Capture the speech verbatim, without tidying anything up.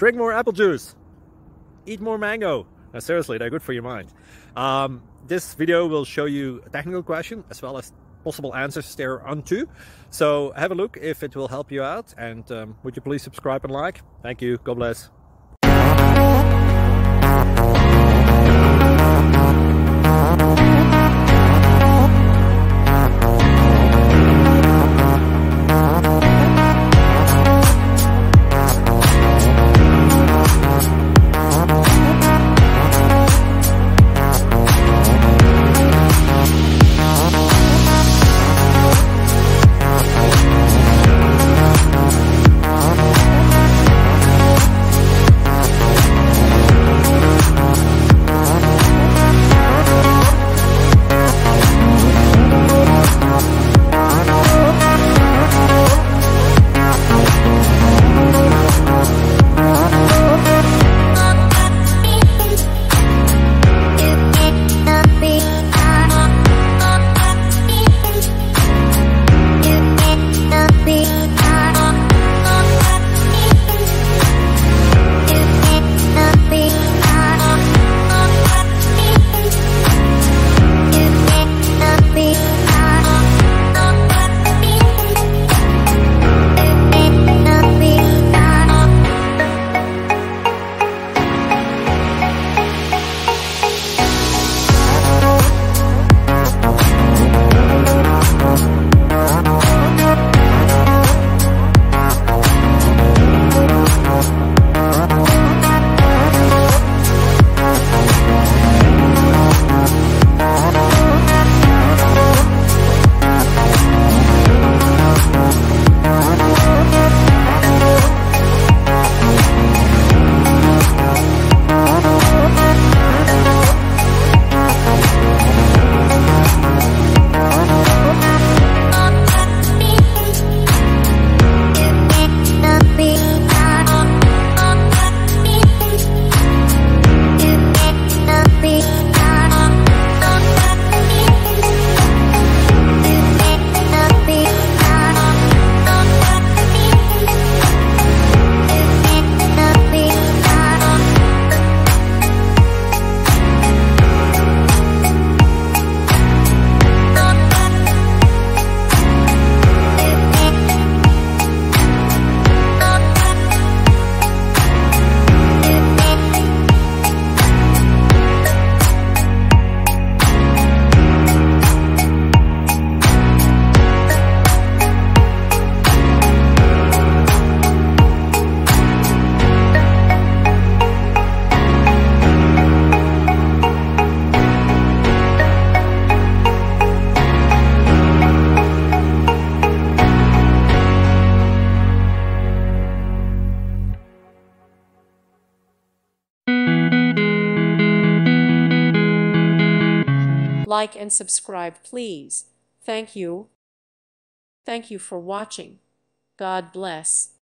drink more apple juice, eat more mango. Now, seriously, they're good for your mind. Um, this video will show you a technical question as well as possible answers thereunto. So have a look if it will help you out, and um, would you please subscribe and like? Thank you. God bless. Like and subscribe, please. Thank you. Thank you for watching. God bless.